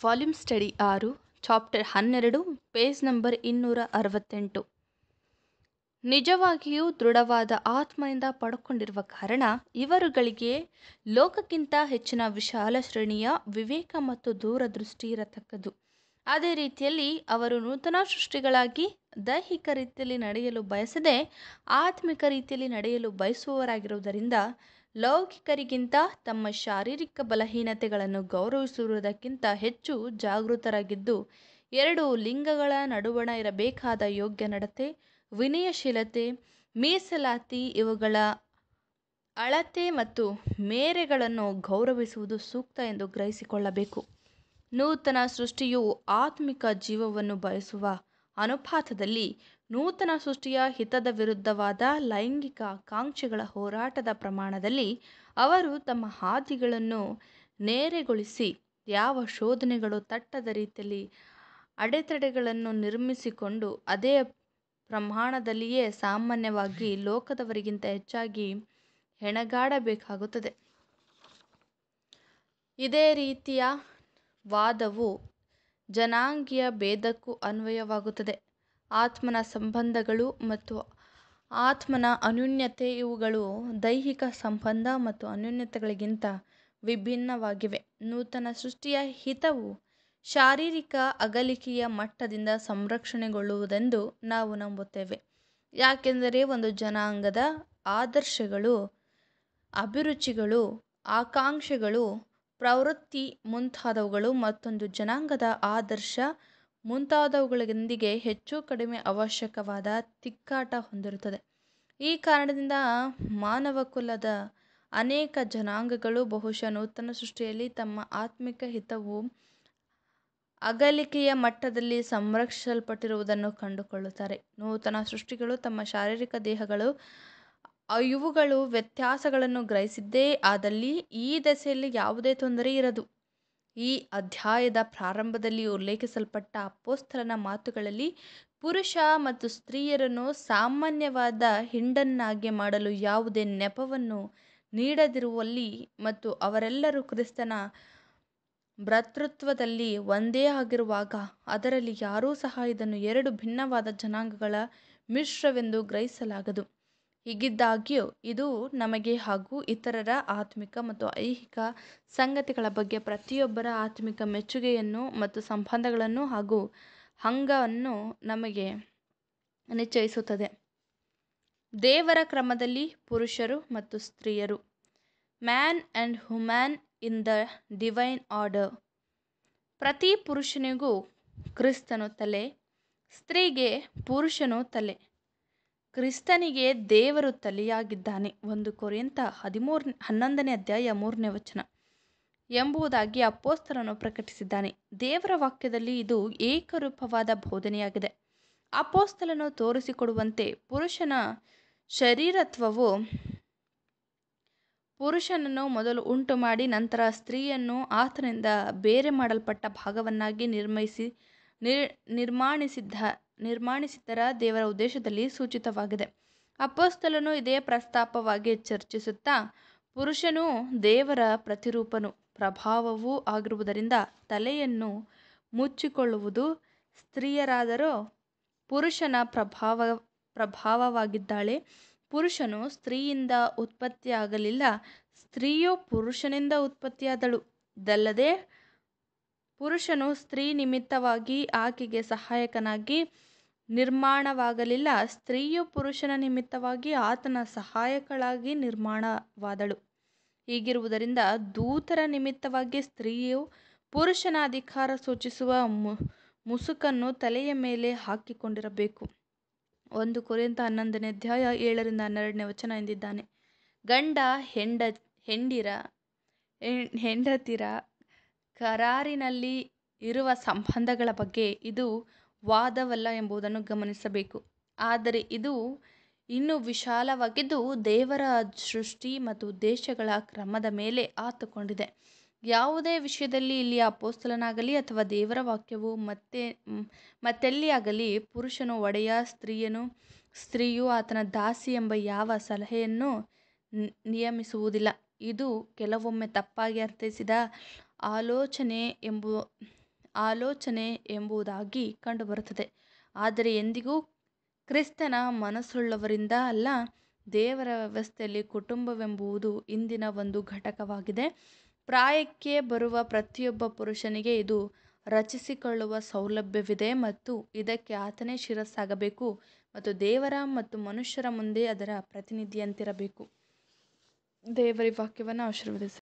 Volume study 6 chapter 12 page number 268. ನಿಜವಾಗಿಯೂ ದೃಢವಾದ ಆತ್ಮನಿಂದ ಪಡ್ಕೊಂಡಿರುವ ಕಾರಣ ಇವರುಗಳಿಗೆ ಲೋಕಕ್ಕಿಂತ ಹೆಚ್ಚಿನ ವಿಶಾಲ ಶ್ರೇಣಿಯ ವಿವೇಕ ಮತ್ತು ದೂರದೃಷ್ಟಿ ಇರತಕ್ಕದ್ದು. ಅದೇ ರೀತಿಯಲ್ಲಿ ಅವರು ನೂತನ ಸೃಷ್ಟಿಗಳಾಗಿ ದೈಹಿಕ ರೀತಿಯಲ್ಲಿ ನಡೆಯಲು ಬಯಸದೆ ಆತ್ಮಿಕ ರೀತಿಯಲ್ಲಿ ನಡೆಯಲು ಬಯಸುವವರಾಗಿರುವುದರಿಂದ ಲೌಕಿಕರಿಗಿಂತ ತಮ್ಮ ಶಾರೀರಿಕ ಬಲಹೀನತೆಗಳನ್ನು ಗೌರವಿಸುವುದಕ್ಕಿಂತ ಹೆಚ್ಚು ಜಾಗೃತರಾಗಿದ್ದು, ಎರಡು ಲಿಂಗಗಳ ನಡುವಣ ಇರಬೇಕಾದ ಯೋಗ್ಯ ನಡತೆ, ವಿನಯಶೀಲತೆ, ಮೀಸಲಾತಿ ಇವುಗಳ ಅಳತೆ ಮತ್ತು ಮೇರೆಗಳನ್ನು ಗೌರವಿಸುವುದು ಸೂಕ್ತ ಎಂದು ಗ್ರಹಿಸಿಕೊಳ್ಳಬೇಕು. ನೂತನ ಸೃಷ್ಟಿಯು ಆತ್ಮಿಕ ಜೀವವನ್ನು ಬಯಸುವ ಅನುಪಾತದಲ್ಲಿ ನೂತನ ಸೃಷ್ಟಿಯ ಹಿತದ ವಿರುದ್ಧವಾದ ಲೈಂಗಿಕ ಆಕಾಂಕ್ಷೆಗಳ ಹೋರಾಟದ ಪ್ರಮಾಣದಲ್ಲಿ ಅವರು ತಮ್ಮ ಹಾದಿಗಳನ್ನು ನೇರೆಗೊಳಿಸಿ ಯಾವ ಶೋಧನೆಗಳು ತಟ್ಟದ ರೀತಿಯಲ್ಲಿ ಅಡೆತಡೆಗಳನ್ನು ನಿರ್ಮಿಸಿಕೊಂಡು ಅದೇ ಪ್ರಮಾಣದಲ್ಲಿಯೇ ಸಾಮಾನ್ಯವಾಗಿ ಲೋಕದವರಿಗಿಂತ ಹೆಚ್ಚಾಗಿ ಹೆಣಗಾಡಬೇಕಾಗುತ್ತದೆ. ಇದೇ ರೀತಿಯ ವಾದವು ಜನಾಂಗೀಯ ಭೇದಕ್ಕೂ ಅನ್ವಯವಾಗುತ್ತದೆ. ಆತ್ಮನ ಸಂಬಂಧಗಳು ಮತ್ತು ಆತ್ಮನ ಅನ್ಯೋನ್ಯತೆ ಇವುಗಳು ದೈಹಿಕ ಸಂಬಂಧ ಮತ್ತು ಅನ್ಯೋನ್ಯತೆಗಳಿಗಿಂತ ವಿಭಿನ್ನವಾಗಿವೆ. ನೂತನ ಸೃಷ್ಟಿಯ ಹಿತವು ಶಾರೀರಿಕ ಅಗಲಿಕೆಯ ಮಟ್ಟದಿಂದ ಸಂರಕ್ಷಣೆಗೊಳ್ಳುವುದೆಂದು ನಾವು ನಂಬುತ್ತೇವೆ. ಯಾಕೆಂದರೆ ಒಂದು ಜನಾಂಗದ ಆದರ್ಶಗಳು, ಅಭಿರುಚಿಗಳು, ಆಕಾಂಕ್ಷೆಗಳು, ಪ್ರವೃತ್ತಿ ಮುಂತಾದವುಗಳು ಮತ್ತೊಂದು ಜನಾಂಗದ ಆದರ್ಶ ಮುಂತಾದವುಗಳೊಂದಿಗೆ ಹೆಚ್ಚು ಕಡಿಮೆ ಅವಶ್ಯಕವಾದ ತಿಕ್ಕಾಟ ಹೊಂದಿರುತ್ತದೆ. ಈ ಕಾರಣದಿಂದ ಮಾನವಕುಲದ ಅನೇಕ ಜನಾಂಗಗಳು ಬಹುಶಃ ನೂತನ ಸೃಷ್ಟಿಯಲ್ಲಿ ತಮ್ಮ ಆತ್ಮಿಕ ಹಿತವು ಅಗಲಿಕೆಯ ಮಟ್ಟದಲ್ಲಿ ಸಂರಕ್ಷಿಸಲ್ಪಟ್ಟಿರುವುದನ್ನು ಕಂಡುಕೊಳ್ಳುತ್ತಾರೆ. ನೂತನ ಸೃಷ್ಟಿಗಳು ತಮ್ಮ ಶಾರೀರಿಕ ದೇಹಗಳು ಇವುಗಳು ವ್ಯತ್ಯಾಸಗಳನ್ನು ಗ್ರಹಿಸಿದ್ದೇ ಆದಲ್ಲಿ ಈ ದೆಸೆಯಲ್ಲಿ ಯಾವುದೇ ತೊಂದರೆ ಇರದು. ಈ ಅಧ್ಯಾಯದ ಪ್ರಾರಂಭದಲ್ಲಿ ಉಲ್ಲೇಖಿಸಲ್ಪಟ್ಟ ಅಪೊಸ್ತಲನ ಮಾತುಗಳಲ್ಲಿ ಪುರುಷ ಮತ್ತು ಸ್ತ್ರೀಯರನ್ನು ಸಾಮಾನ್ಯವಾದ ಹಿಂಡನ್ನಾಗಿ ಮಾಡಲು ಯಾವುದೇ ನೆಪವನ್ನು ನೀಡದಿರುವಲ್ಲಿ ಮತ್ತು ಅವರೆಲ್ಲರೂ ಕ್ರಿಸ್ತನ ಭ್ರಾತೃತ್ವದಲ್ಲಿ ಒಂದೇ ಆಗಿರುವಾಗ ಅದರಲ್ಲಿ ಯಾರೂ ಸಹ ಇದನ್ನು ಎರಡು ಭಿನ್ನವಾದ ಜನಾಂಗಗಳ ಮಿಶ್ರವೆಂದು ಗ್ರಹಿಸಲಾಗದು. ಹೀಗಿದ್ದಾಗ್ಯೂ ಇದು ನಮಗೆ ಹಾಗೂ ಇತರರ ಆತ್ಮಿಕ ಮತ್ತು ಐಹಿಕ ಸಂಗತಿಗಳ ಬಗ್ಗೆ ಪ್ರತಿಯೊಬ್ಬರ ಆತ್ಮಿಕ ಮೆಚ್ಚುಗೆಯನ್ನು ಮತ್ತು ಸಂಬಂಧಗಳನ್ನು ಹಾಗೂ ಹಂಗನ್ನು ನಮಗೆ ನಿಶ್ಚಯಿಸುತ್ತದೆ. ದೇವರ ಕ್ರಮದಲ್ಲಿ ಪುರುಷರು ಮತ್ತು ಸ್ತ್ರೀಯರು. Man and woman in the divine order. ಪ್ರತಿ ಪುರುಷನಿಗೂ ಕ್ರಿಸ್ತನು ತಲೆ, ಸ್ತ್ರೀಗೆ ಪುರುಷನು ತಲೆ, ಕ್ರಿಸ್ತನಿಗೆ ದೇವರು ತಲೆಯಾಗಿದ್ದಾನೆ. 1 ಕೊರಿಂಥ 11:3 ಎಂಬುದಾಗಿ ಅಪೊಸ್ತಲನು ಪ್ರಕಟಿಸಿದ್ದಾನೆ. ದೇವರ ವಾಕ್ಯದಲ್ಲಿ ಇದು ಏಕರೂಪವಾದ ಬೋಧನೆಯಾಗಿದೆ. ಅಪೊಸ್ತಲನು ತೋರಿಸಿಕೊಡುವಂತೆ ಪುರುಷನ ಶರೀರತ್ವವು ಪುರುಷನನ್ನು ಮೊದಲು ಉಂಟು ಮಾಡಿ ನಂತರ ಸ್ತ್ರೀಯನ್ನು ಆತನಿಂದ ಬೇರೆ ಮಾಡಲ್ಪಟ್ಟ ಭಾಗವನ್ನಾಗಿ ನಿರ್ಮಾಣಿಸಿದ್ದರ ದೇವರ ಉದ್ದೇಶದಲ್ಲಿ ಸೂಚಿತವಾಗಿದೆ. ಅಪೊಸ್ತಲನು ಇದೇ ಪ್ರಸ್ತಾಪವಾಗಿ ಚರ್ಚಿಸುತ್ತಾ, ಪುರುಷನು ದೇವರ ಪ್ರತಿರೂಪನೂ ಪ್ರಭಾವವೂ ಆಗಿರುವುದರಿಂದ ತಲೆಯನ್ನು ಮುಚ್ಚಿಕೊಳ್ಳುವುದು, ಸ್ತ್ರೀಯರಾದರೋ ಪುರುಷನ ಪ್ರಭಾವವಾಗಿದ್ದಾಳೆ. ಪುರುಷನು ಸ್ತ್ರೀಯಿಂದ ಉತ್ಪತ್ತಿಯಾಗಲಿಲ್ಲ, ಸ್ತ್ರೀಯು ಪುರುಷನಿಂದ ಉತ್ಪತ್ತಿಯಾದಳು. ಇದಲ್ಲದೆ ಪುರುಷನು ಸ್ತ್ರೀ ನಿಮಿತ್ತವಾಗಿ ಆಕೆಗೆ ಸಹಾಯಕನಾಗಿ ನಿರ್ಮಾಣವಾಗಲಿಲ್ಲ, ಸ್ತ್ರೀಯು ಪುರುಷನ ನಿಮಿತ್ತವಾಗಿ ಆತನ ಸಹಾಯಕಳಾಗಿ ನಿರ್ಮಾಣವಾದಳು. ಹೀಗಿರುವುದರಿಂದ ದೂತರ ನಿಮಿತ್ತವಾಗಿ ಸ್ತ್ರೀಯು ಪುರುಷನ ಅಧಿಕಾರ ಸೂಚಿಸುವ ಮುಸುಕನ್ನು ತಲೆಯ ಮೇಲೆ ಹಾಕಿಕೊಂಡಿರಬೇಕು. 1 ಕೊರಿಂಥ 11:7-12 ಎಂದಿದ್ದಾನೆ. ಗಂಡ ಹೆಂಡತಿರ ಕರಾರಿನಲ್ಲಿ ಇರುವ ಸಂಬಂಧಗಳ ಬಗ್ಗೆ ಇದು ವಾದವಲ್ಲ ಎಂಬುದನ್ನು ಗಮನಿಸಬೇಕು. ಆದರೆ ಇದು ಇನ್ನೂ ವಿಶಾಲವಾಗಿದ್ದು ದೇವರ ಸೃಷ್ಟಿ ಮತ್ತು ಉದ್ದೇಶಗಳ ಕ್ರಮದ ಮೇಲೆ ಆತುಕೊಂಡಿದೆ. ಯಾವುದೇ ವಿಷಯದಲ್ಲಿ ಇಲ್ಲಿ ಅಪೊಸ್ತಲನಾಗಲಿ ಅಥವಾ ದೇವರ ವಾಕ್ಯವು ಮತ್ತೆಲ್ಲಿಯಾಗಲಿ ಪುರುಷನು ಒಡೆಯ, ಸ್ತ್ರೀಯು ಆತನ ದಾಸಿ ಎಂಬ ಯಾವ ಸಲಹೆಯನ್ನು ನಿಯಮಿಸುವುದಿಲ್ಲ. ಇದು ಕೆಲವೊಮ್ಮೆ ತಪ್ಪಾಗಿ ಅರ್ಥೈಸಿದ ಆಲೋಚನೆ ಆಲೋಚನೆ ಎಂಬುದಾಗಿ ಕಂಡುಬರುತ್ತದೆ. ಆದರೆ ಎಂದಿಗೂ ಕ್ರಿಸ್ತನ ಮನಸ್ಸುಳ್ಳವರಿಂದ ಅಲ್ಲ. ದೇವರ ವ್ಯವಸ್ಥೆಯಲ್ಲಿ ಕುಟುಂಬವೆಂಬುದು ಇಂದಿನ ಒಂದು ಘಟಕವಾಗಿದೆ. ಪ್ರಾಯಕ್ಕೆ ಬರುವ ಪ್ರತಿಯೊಬ್ಬ ಪುರುಷನಿಗೆ ಇದು ರಚಿಸಿಕೊಳ್ಳುವ ಸೌಲಭ್ಯವಿದೆ ಮತ್ತು ಇದಕ್ಕೆ ಆತನೇ ಶಿರಸ್ಸಾಗಬೇಕು ಮತ್ತು ದೇವರ ಮತ್ತು ಮನುಷ್ಯರ ಮುಂದೆ ಅದರ ಪ್ರತಿನಿಧಿಯಂತಿರಬೇಕು. ದೇವರ ವಾಕ್ಯವನ್ನು ಆಶೀರ್ವದಿಸಿ.